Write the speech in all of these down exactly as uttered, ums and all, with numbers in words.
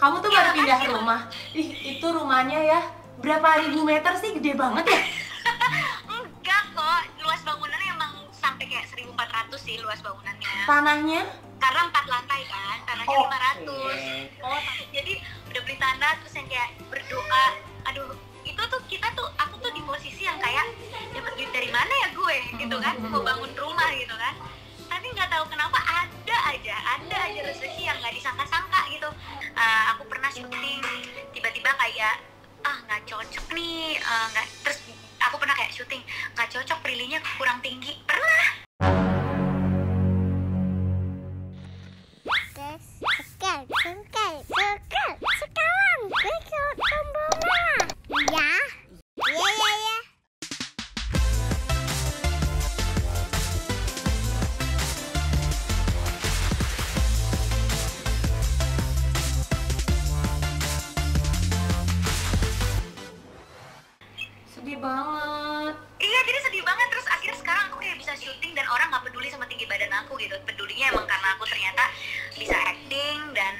Kamu tuh Ya, baru pindah makasih, rumah. Ih, itu rumahnya ya berapa ribu meter sih? Gede banget ya? Enggak kok, luas bangunannya emang sampai kayak seribu empat ratus sih luas bangunannya. Tanahnya? Karena empat lantai kan, tanahnya Oke. lima ratus. Oh, jadi udah beli tanah terus yang kayak berdoa. Aduh, itu tuh kita tuh aku tuh di posisi yang kayak dapat duit dari mana ya gue gitu kan, mau bangun rumah gitu kan. Tapi nggak tahu kenapa ada aja, ada aja rezeki yang nggak disangka-sangka gitu. Uh, aku pernah syuting, tiba-tiba kayak ah nggak cocok nih, uh, nggak terus aku pernah kayak syuting nggak cocok, prilly-nya kurang tinggi, pernah. Sekarang, sekarang, sekarang, sekarang, besok tombol merah. Ya, ya, ya, ya. Sedih banget. Iya, jadi sedih banget. Terus akhirnya sekarang aku kayak bisa syuting dan orang nggak peduli sama tinggi badan aku gitu. Pedulinya emang karena aku ternyata bisa acting dan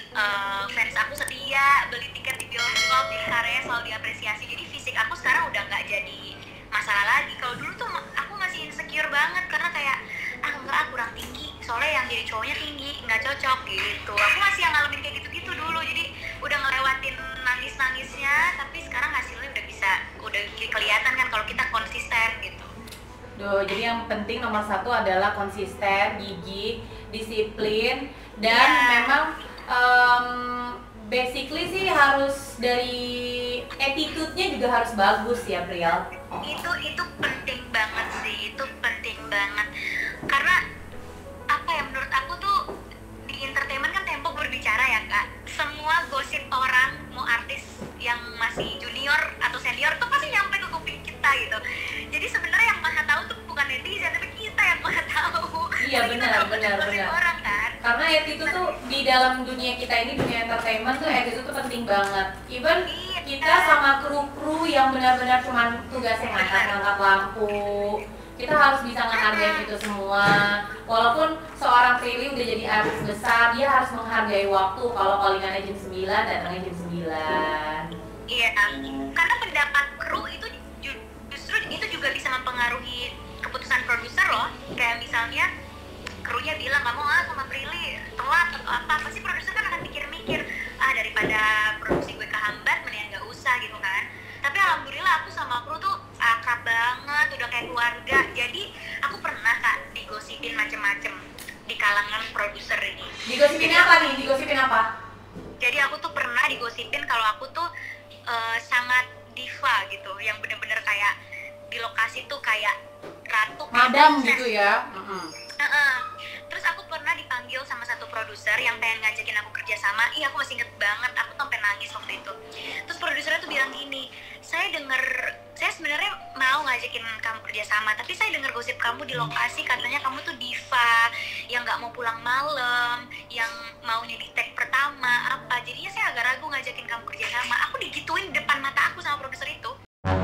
uh, fans aku setia beli tiket di bioskop, di karya selalu diapresiasi. Jadi fisik aku sekarang udah nggak jadi masalah lagi. Kalau dulu tuh aku masih insecure banget karena kayak ah enggak, ah, kurang tinggi. Soalnya yang jadi cowoknya tinggi, nggak cocok gitu. Aku masih yang ngalamin kayak gitu-gitu dulu. Jadi udah ngelewatin nangis-nangisnya, tapi sekarang hasilnya udah bisa, udah kelihatan kan kalau kita konsisten gitu. Duh, jadi yang penting nomor satu adalah konsisten, gigih, disiplin, dan Ya. memang um, basically sih harus dari attitude-nya juga harus bagus ya, Priel. Itu itu penting banget sih, itu penting banget. Karena apa ya, menurut aku tuh di entertainment kan tempo berbicara ya kak. Semua gosip orang, mau artis yang masih junior atau senior tuh pasti nyampe ke kuping kita gitu. Jadi sebenarnya yang maha tahu tuh bukan netizen, tapi kita yang maha tahu. Iya, Jadi kita benar, tahu benar, gosip benar. orang kan. Karena attitude tuh di dalam dunia kita ini, dunia entertainment tuh attitude tuh penting banget. Even Iya. kita sama kru-kru yang benar-benar cuman tugasnya ngangkat-ngangkat lampu, kita harus bisa menghargai itu semua. Walaupun seorang Prilly udah jadi artis besar, dia harus menghargai waktu. Kalau callingannya jam sembilan, datangnya jam sembilan. Iya, karena pendapat kru itu ju- justru itu juga bisa mempengaruhi keputusan produser loh. Kayak misalnya krunya bilang nggak mau ah sama Prilly telat atau apa, pasti produser kan akan mikir-mikir ah daripada produksi gue kehambat mendingan nggak usah gitu kan. Tapi alhamdulillah aku sama kru tuh akrab banget, udah kayak keluarga. Jadi aku pernah kak digosipin macem-macem di kalangan produser ini. Digosipin apa nih? Digosipin apa? Jadi aku tuh pernah digosipin kalau aku tuh uh, sangat diva gitu, yang bener-bener kayak di lokasi tuh kayak ratu, Madam princess. gitu ya. Mm-hmm. Uh-uh. Terus aku pernah dipanggil sama satu produser yang pengen ngajakin aku kerja sama. Iya, aku masih inget banget, aku tuh sampai nangis waktu itu. Terus produsernya tuh bilang gini, saya denger, saya sebenarnya mau ngajakin kamu kerja sama, tapi saya denger gosip kamu di lokasi katanya kamu tuh diva, yang nggak mau pulang malam, yang maunya di take pertama apa. Jadinya saya agak ragu ngajakin kamu kerja sama. Aku digituin di depan mata aku sama produser itu.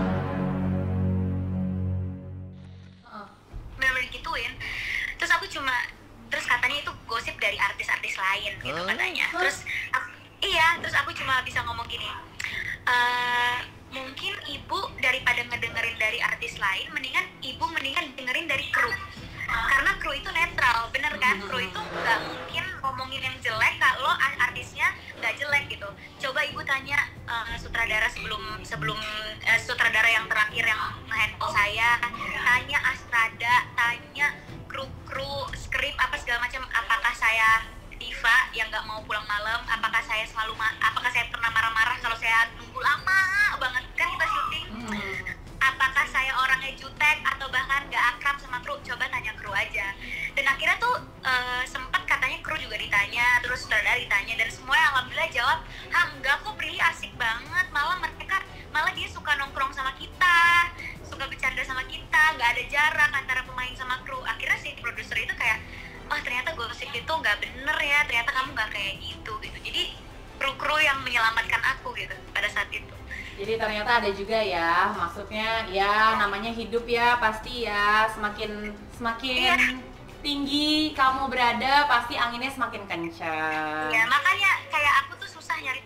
Bener-bener digituin. Terus aku cuma, terus katanya itu gosip dari artis-artis lain gitu katanya. Terus aku, iya, terus aku cuma bisa ngomong gini, uh, mungkin ibu daripada ngedengerin dari artis lain, mendingan ibu mendingan dengerin dari kru. Karena kru itu netral, bener kan? Kru itu nggak mungkin ngomongin yang jelek kalau artisnya nggak jelek gitu. Coba ibu tanya uh, sutradara sebelum sebelum uh, sutradara yang terakhir yang nge-handle saya, tanya Astrada, tanya kru-kru skrip apa segala macam, apakah saya diva yang nggak mau pulang malam, apakah saya selalu ma- apakah saya pernah marah-marah kalau saya nunggu lama banget kan kita syuting, apakah saya orangnya jutek atau bahkan nggak akrab sama kru, coba tanya kru aja. Dan akhirnya tuh uh, sempat katanya kru juga ditanya, terus sutradara ditanya, dan semuanya alhamdulillah jawab, ah enggak kok, Prilly asik banget, malah mereka malah dia suka nongkrong sama kita, suka bercanda sama kita, nggak ada jarak antara pemain sama kru. Akhirnya si produser itu kayak, oh ternyata gosip itu nggak bener ya, ternyata kamu nggak kayak gitu gitu. Jadi kru-kru yang menyelamatkan aku gitu pada saat itu. Jadi ternyata ada juga ya, maksudnya ya namanya hidup ya, pasti ya semakin semakin Iya. tinggi kamu berada, pasti anginnya semakin kencang. Ya makanya kayak aku tuh susah nyari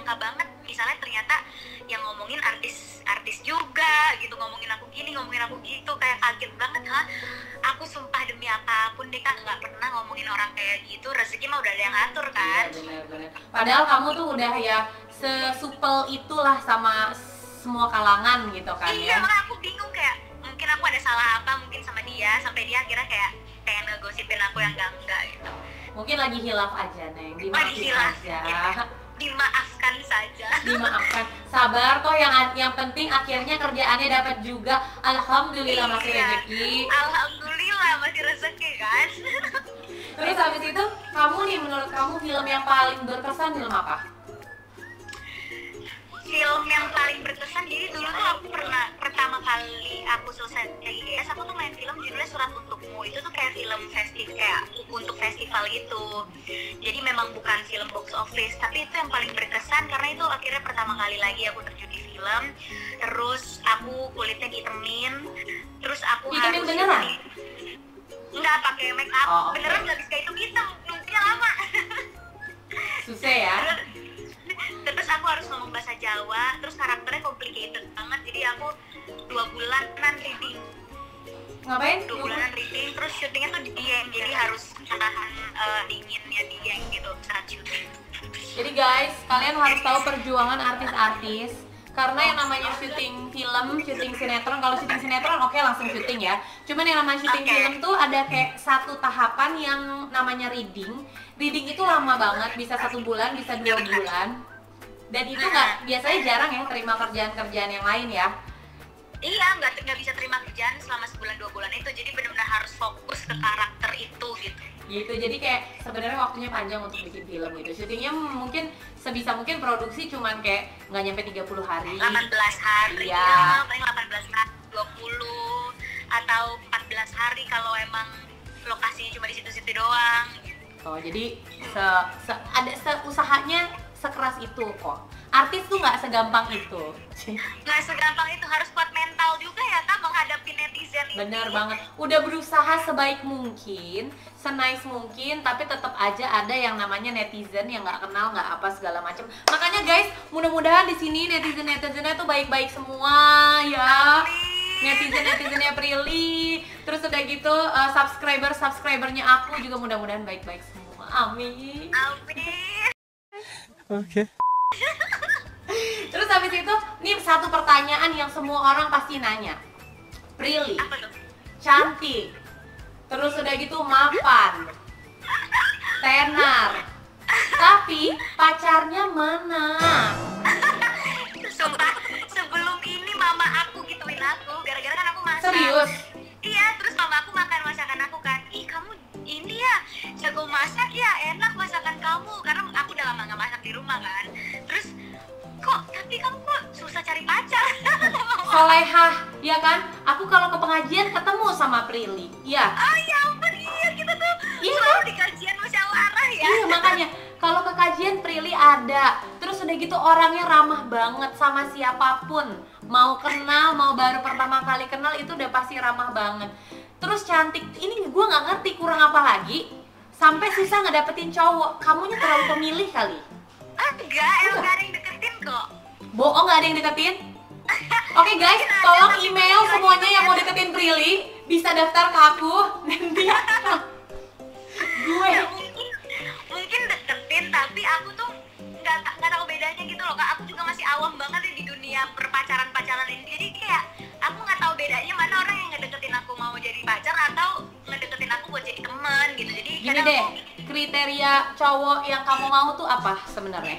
nyangka banget misalnya ternyata yang ngomongin artis-artis juga gitu, ngomongin aku gini, ngomongin aku gitu, kayak kaget banget. Hah, aku sumpah demi apapun deh Kak nggak pernah ngomongin orang kayak gitu. Rezeki mah udah ada yang ngatur kan. Iya, bener-bener. Padahal kamu tuh udah ya sesupel itulah sama semua kalangan gitu kan. Iya, ya. makanya aku bingung kayak mungkin aku ada salah apa mungkin sama dia sampai dia akhirnya kayak pengen ngegosipin aku yang enggak-enggak gitu. Mungkin lagi hilaf aja Neng, Lagi dimaafin hilaf, aja. gitu. Dimaafkan saja. Dimaafkan, sabar toh, yang yang penting akhirnya kerjaannya dapat juga. Alhamdulillah masih Iya. rezeki. Alhamdulillah masih rezeki kan. Terus habis itu kamu nih, menurut kamu film yang paling berkesan film apa? Film yang paling berkesan, jadi dulu tuh aku pernah pertama kali aku selesai I G S aku tuh main film judulnya Surat Untukmu. Itu tuh kayak film festival, kayak untuk festival gitu. Jadi memang bukan film box office, tapi itu yang paling berkesan karena itu akhirnya pertama kali lagi aku terjun di film. Terus aku kulitnya ditemin, terus aku Ditemin harus beneran? nggak pakai make up. Oh, oke. Beneran nggak bisa hitung-hitung, nunggunya lama. Susah ya? Terus aku harus ngomong bahasa Jawa, terus karakternya complicated banget, jadi aku dua bulanan reading, Ngapain? dua bulanan reading, terus syutingnya tuh di Dieng, jadi harus tahan uh, dinginnya Dieng gitu saat syuting. Jadi guys, kalian harus tahu perjuangan artis-artis. Karena yang namanya syuting film, syuting sinetron, kalau syuting sinetron oke langsung syuting ya. Cuman yang namanya syuting Oke. film tuh ada kayak satu tahapan yang namanya reading. Reading itu lama banget, bisa satu bulan, bisa dua bulan. Dan itu nggak, biasanya jarang ya terima kerjaan-kerjaan yang lain ya. Iya, nggak nggak bisa terima kerjaan selama sebulan dua bulan itu, jadi benar-benar harus fokus ke karakter itu gitu. Gitu, jadi kayak sebenarnya waktunya panjang untuk bikin film gitu. Syutingnya mungkin sebisa mungkin produksi cuman kayak nggak nyampe tiga puluh hari. delapan belas hari, Iya. ya, paling delapan belas hari, dua puluh atau empat belas hari kalau emang lokasinya cuma di situ-situ doang. Oh, jadi se, se ada se usahanya sekeras itu kok. Artis tuh nggak segampang itu. Nggak segampang itu, harus kuat mental juga ya Kak menghadapi netizen ini. Bener banget. Udah berusaha sebaik mungkin, senice mungkin, tapi tetap aja ada yang namanya netizen yang nggak kenal, nggak apa segala macam. Makanya guys, mudah-mudahan di sini netizen netizennya tuh baik-baik semua ya. Netizen netizennya Prilly, terus udah gitu uh, subscriber subscribernya aku juga mudah-mudahan baik-baik semua. Amin. Amin. Oke. Terus habis itu, nih satu pertanyaan yang semua orang pasti nanya. Prilly, Apa tuh? cantik, terus udah gitu mapan, tenar, tapi pacarnya mana? Sumpah, sebelum ini mama aku gituin aku, gara-gara kan aku masak. Serius? Iya, terus mama aku makan masakan aku kan. Ih, kamu ini ya jago masak ya, enak masakan kamu. Karena aku udah lama gak masak di rumah kan. Terus kok, tapi kamu kok susah cari pacar? Solehah, ya kan? Aku kalau ke pengajian ketemu sama Prilly. Iya. Oh ya ampun, iya kita tuh Iya. selalu di kajian musyawarah ya. Iya, makanya kalau ke kajian Prilly ada. Terus udah gitu orangnya ramah banget sama siapapun. Mau kenal, mau baru pertama kali kenal itu udah pasti ramah banget. Terus cantik. Ini gue nggak ngerti kurang apa lagi. Sampai susah ngedapetin cowok. Kamunya terlalu pemilih kali. Ah, enggak, emang gak ada yang deketin kok. Bohong, nggak ada yang deketin? Oke guys, tolong email semuanya yang mau deketin Prilly. Bisa daftar ke aku. Nanti gue Ya, mungkin mungkin deketin, tapi aku tuh nggak nggak tahu bedanya gitu loh Kak. Aku juga masih awam banget ya di dunia perpacaran pacaran ini, jadi kayak aku nggak tahu bedanya mana orang yang ngedeketin aku mau jadi pacar atau ngedeketin aku buat jadi teman gitu. Jadi Gini kadang deh, aku- kriteria cowok yang kamu mau tuh apa sebenarnya?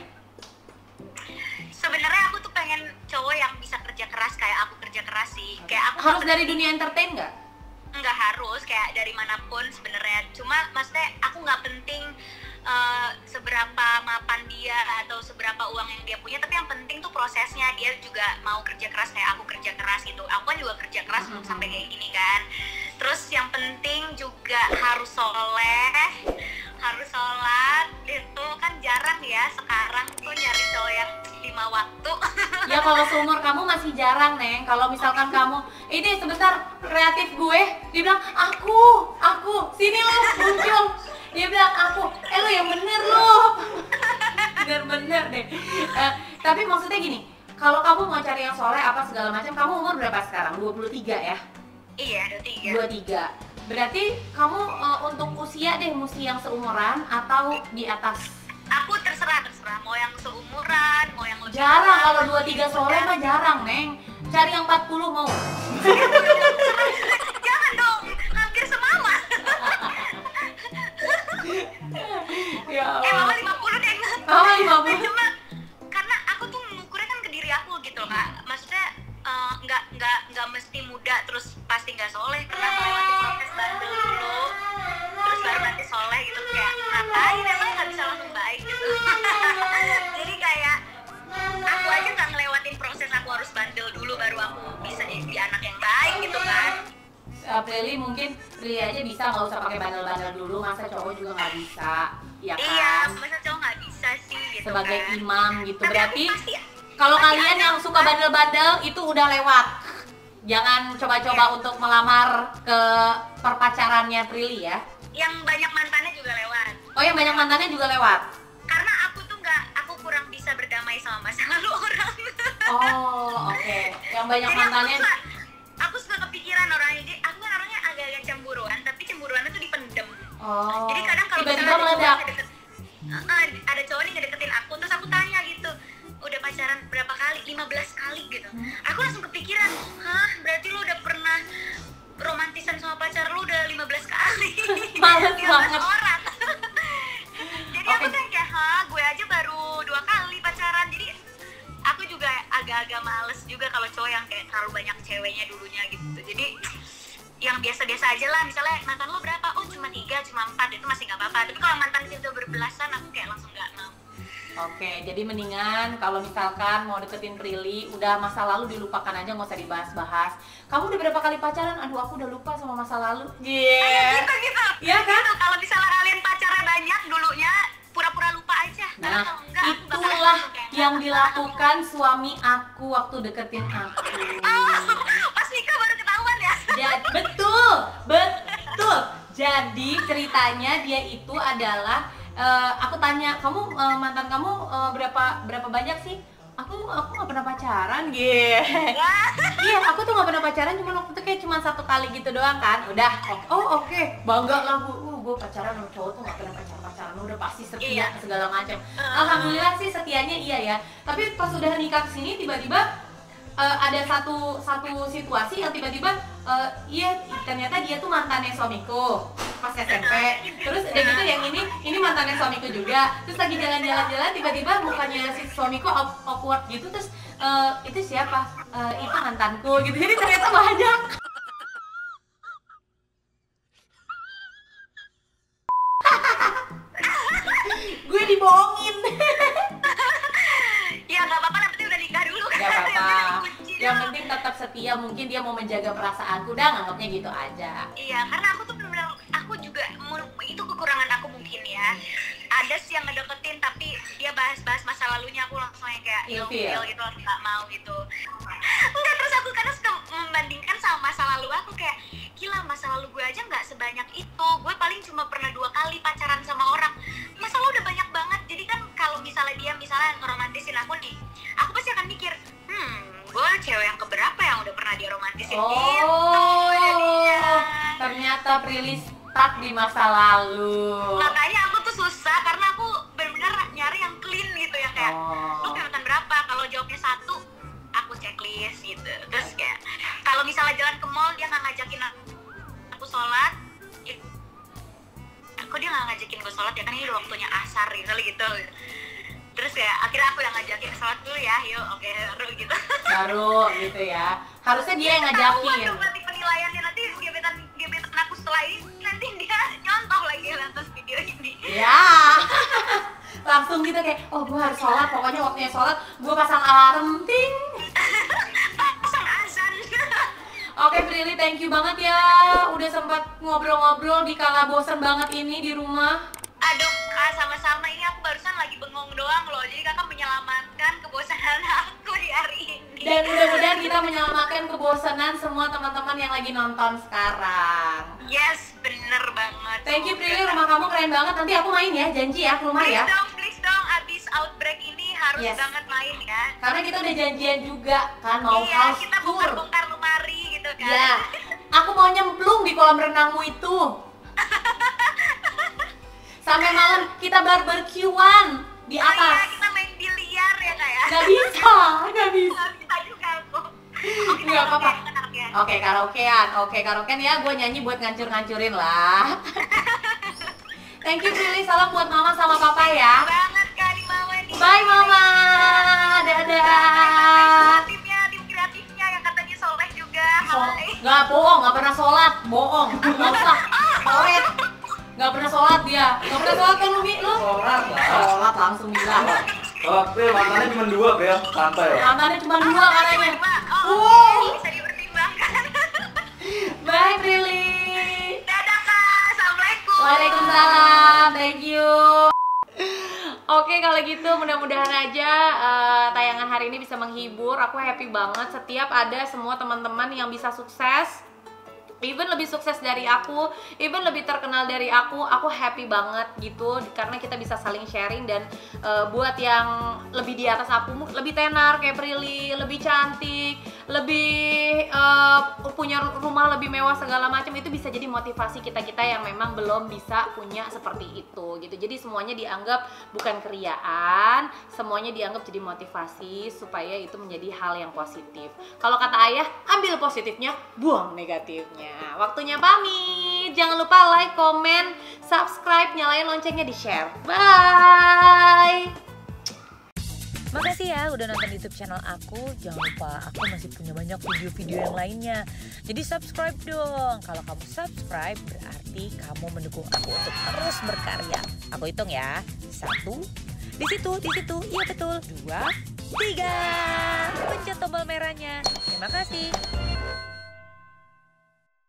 sebenarnya aku tuh pengen cowok yang bisa kerja keras kayak aku kerja keras sih. Kayak aku Harus dari dunia entertain nggak? nggak harus kayak dari manapun sebenarnya, cuma maksudnya aku nggak penting uh, seberapa mapan dia atau seberapa uang yang dia punya, tapi yang penting tuh prosesnya, dia juga mau kerja keras kayak aku kerja keras gitu. Aku kan juga kerja keras untuk sampai kayak gini kan. Terus yang penting juga harus soleh, harus sholat. Itu kan jarang ya sekarang tuh nyari cowok yang lima waktu. Ya kalau seumur kamu masih jarang, Neng. Kalau misalkan kamu, ini sebentar kreatif gue, dia bilang, aku, aku, sini lo muncul. Dia bilang, aku, eh lo yang bener lo. Bener-bener deh. Eh, tapi maksudnya gini, kalau kamu mau cari yang soleh apa segala macam, kamu umur berapa sekarang? dua puluh tiga ya? Iya, dua puluh tiga. dua puluh tiga. Berarti kamu uh, untuk usia deh mesti yang seumuran atau di atas? Aku terserah, terserah. Mau yang seumuran, mau yang lebih Jarang tua, kalau dua puluh tiga soleh mah jarang, Neng. Cari yang empat puluh mau. Jangan dong, hampir semama. Ya Eh, mama Allah. lima puluh deh. Mama lima puluh. Cuma karena aku tuh mengukurnya kan ke diri aku gitu loh, Kak. Maksudnya eh, nggak nggak nggak mesti muda terus pasti nggak soleh, karena melewati proses bandel dulu terus baru nanti soleh gitu. Kayak ngapain, emang nggak bisa langsung baik gitu. Jadi kayak aku aja nggak ngelewatin proses, aku harus bandel dulu baru aku bisa jadi anak yang baik gitu kan. Uh, Prilly mungkin Prilly aja bisa, nggak usah pakai bandel-bandel dulu, masa cowok juga nggak bisa, ya kan? Iya, masa cowok nggak bisa sih gitu Sebagai kan. imam gitu. Tapi Berarti aku pasti- kalau pasti kalian ada yang suka kan. bandel-bandel itu udah lewat. Jangan coba-coba untuk melamar ke perpacarannya Prilly ya. Yang banyak mantannya juga lewat. Oh, yang banyak mantannya juga lewat. Karena aku tuh nggak, aku kurang bisa berdamai sama masa lalu orang. Oh, oke. Yang banyak Jadi aku mantannya. suka, aku suka kepikiran orangnya. Jadi aku kan orangnya agak-agak cemburuan, tapi cemburuannya tuh dipendem. Oh. Jadi kadang kalau tiba-tiba misalnya ada cowok meledak. ngedeket- Heeh, ada cowok nih ngedeketin aku, terus aku tanya gitu, udah pacaran berapa kali? lima belas kali gitu. Hmm. Aku langsung kepikiran, hah berarti lu udah pernah romantisan sama pacar lu udah lima belas kali. Males lima belas banget. orang. Jadi aku Oke. kan kayak, hah gue aja baru dua kali pacaran. Jadi aku juga agak-agak males juga kalau cowok yang kayak terlalu banyak ceweknya dulunya gitu. Jadi yang biasa-biasa aja lah, misalnya mantan lo berapa? Oh cuma tiga, cuma empat, itu masih nggak apa-apa. Tapi kalau mantan itu berbelasan, aku kayak langsung nggak mau. Oke, jadi mendingan kalau misalkan mau deketin Prilly, udah masa lalu dilupakan aja, nggak usah dibahas-bahas. Kamu udah berapa kali pacaran? Aduh, aku udah lupa sama masa lalu. Yeah. Gitu gitu. Iya kan? Gitu. Kalau misalnya kalian pacaran banyak dulunya, pura-pura lupa aja. Karena Nah, kalau enggak, aku bakal itulah langsung kayak, yang "Nggak, dilakukan suami aku waktu deketin aku. Oh, pas nikah baru ketahuan ya? Jadi, betul, betul. Jadi ceritanya dia itu adalah, eh, aku tanya, kamu eh, mantan kamu eh, berapa berapa banyak sih? Aku aku nggak pernah pacaran, gitu. Iya, aku tuh nggak pernah pacaran, cuma waktu itu kayak cuma satu kali gitu doang kan. Udah, oh oke, bangga lah bu, uh, gue pacaran sama cowok tuh nggak pernah pacaran pacaran, udah pasti setia Iya. segala macam. Alhamdulillah sih setianya iya ya. Tapi pas udah nikah kesini tiba-tiba eh, ada satu satu situasi yang tiba-tiba eh, iya ternyata dia tuh mantannya suamiku pas S M P. Terus udah gitu yang ini ini mantannya suamiku juga. Terus lagi jalan-jalan-jalan tiba-tiba mukanya si suamiku awk- awkward gitu, terus eh, itu siapa? Eh, itu mantanku gitu. Jadi ternyata banyak. Gue dibohongin. Ya nggak apa-apa, yang penting udah nikah dulu kan. Gak Yang apa-apa. penting kunci Yang dulu. penting tetap setia, mungkin dia mau menjaga perasaanku, udah nganggapnya gitu aja. Iya, karena aku tuh benar-benar, aku juga mu- itu kekurangan aku mungkin ya. Ada sih yang ngedeketin tapi dia bahas-bahas masa lalunya, aku langsung yang kayak Ilfil. ilfil gitu, aku nggak mau gitu. Enggak, terus aku kadang suka membandingkan sama masa lalu aku, kayak gila masa lalu gue aja nggak sebanyak itu. Gue paling cuma pernah dua kali pacaran sama orang. Masa lalu udah banyak banget. Jadi kan kalau misalnya dia misalnya ngeromantisin aku nih, aku pasti akan mikir, hmm gue cewek yang keberapa yang udah pernah dia romantisin gitu Oh, jadinya. ternyata Prilly stuck di masa lalu. Makanya aku tuh susah karena aku benar-benar nyari yang clean gitu ya, kayak Oh. lu mantan berapa, kalau jawabnya satu aku checklist gitu. Terus kayak kalau misalnya jalan ke mall dia nggak ngajakin aku sholat, ya, kok dia nggak ngajakin gue sholat ya, kan ini udah waktunya asar gitu gitu. Terus kayak akhirnya aku yang ngajakin sholat dulu ya, yuk oke baru gitu. Baru gitu ya. Harusnya dia yang Ketahuan ngajakin. dong nanti penilaiannya, nanti gebetan gebetan aku setelah ini nanti dia nyontoh lagi lantas video ini. Ya. Langsung gitu kayak, oh gue harus sholat, pokoknya waktunya sholat, gue pasang alarm, ting. Pasang azan. Oke Prilly, thank you banget ya, udah sempat ngobrol-ngobrol di kala bosen banget ini di rumah. Aduh kak, sama-sama, ini aku barusan lagi bengong doang loh. Jadi kakak menyelamatkan kebosanan aku di hari ini. Dan mudah-mudahan kita menyelamatkan kebosanan semua teman-teman yang lagi nonton sekarang. Yes, bener banget. Thank you Prilly, rumah kamu keren banget. Nanti aku main ya, janji ya ke rumah Please ya. dong, please dong, abis outbreak harus Yes. banget main ya. Karena kita udah janjian juga kan mau Iya, house kita tour. bongkar-bongkar lemari gitu kan. Ya, aku mau nyemplung di kolam renangmu itu. Sampai malam kita barbekyuan di Oh iya, atas. kita main biliar ya kak ya. Gak bisa, gak bisa. Nggak bisa juga aku. Oh, kita Nggak apa-apa. karaokean, karaokean. Oke, karaokean. Oke, karaokean ya, gue nyanyi buat ngancur-ngancurin lah. Thank you Prilly, salam buat mama sama papa ya. Banget kak di mama nih. Bye mama, dadah. Timnya, tim kreatifnya yang katanya soleh juga. So, Hai. nggak bohong, nggak pernah sholat, bohong, nggak usah, sholat, nggak pernah sholat dia, nggak pernah sholat kan Umi, lu? Sholat lah. Sholat langsung bilang, Oh, Bel, mantannya cuma dua, Bel. Santai. mantannya cuma dua katanya. Oh, Wow. bisa dipertimbangkan. Bye Prilly. Dadah kak, assalamualaikum. Waalaikumsalam, thank you. Oke kalau gitu mudah-mudahan aja uh, tayangan hari ini bisa menghibur. Aku happy banget setiap ada semua teman-teman yang bisa sukses, even lebih sukses dari aku, even lebih terkenal dari aku. Aku happy banget gitu karena kita bisa saling sharing. Dan uh, buat yang lebih di atas aku, lebih tenar kayak Prilly, lebih cantik, lebih uh, punya rumah lebih mewah segala macam, itu bisa jadi motivasi kita-kita yang memang belum bisa punya seperti itu gitu. Jadi semuanya dianggap bukan keriaan, semuanya dianggap jadi motivasi supaya itu menjadi hal yang positif. Kalau kata ayah, ambil positifnya, buang negatifnya. Waktunya pamit. Jangan lupa like, komen, subscribe, nyalain loncengnya, di-share. Bye. Makasih ya udah nonton YouTube channel aku. Jangan lupa aku masih punya banyak video-video yang lainnya. Jadi subscribe dong. Kalau kamu subscribe berarti kamu mendukung aku untuk terus berkarya. Aku hitung ya. Satu, di situ, di situ, iya betul. Dua, tiga. Pencet tombol merahnya. Terima kasih.